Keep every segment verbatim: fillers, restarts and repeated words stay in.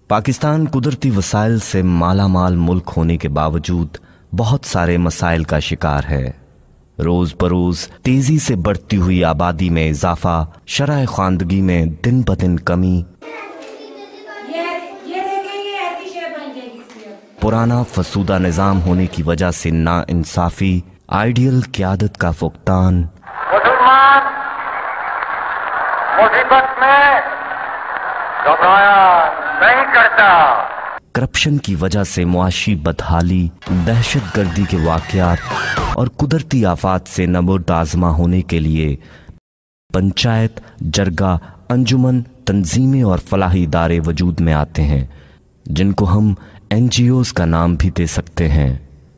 पाकिस्तान कुदरती वसाइल से मालामाल मुल्क होने के बावजूद बहुत सारे मसाइल का शिकार है। रोज बरोज तेजी से बढ़ती हुई आबादी में इजाफा, शरह ख्वानदगी में दिन ब दिन कमी, पुराना फसूदा निजाम होने की वजह से ना इंसाफी, आइडियल क़यादत का फुकदान, मुसलमान मुसीबत में घबराया नहीं करता, करप्शन की वजह से मुआशी बदहाली, दहशत गर्दी के वाक़यात और कुदरती आफात से नबुर्द-आज़मा होने के लिए पंचायत, जरगा, अंजुमन, तंजीमें और फलाही इदारे वजूद में आते हैं, जिनको हम एन जी ओज़ का नाम भी दे सकते हैं।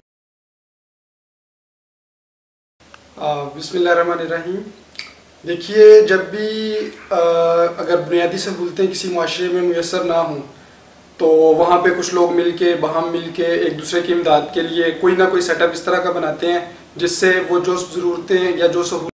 बिस्मिल्लाहिर्रहमानिर्रहीम। देखिए, जब भी आ, अगर बुनियादी सहूलतें किसी माशरे में मुयस्सर ना हों तो वहाँ पे कुछ लोग मिलके बाहम मिलके एक दूसरे की इमदाद के लिए कोई ना कोई सेटअप इस तरह का बनाते हैं जिससे वो जो ज़रूरतें या जो सहूलतें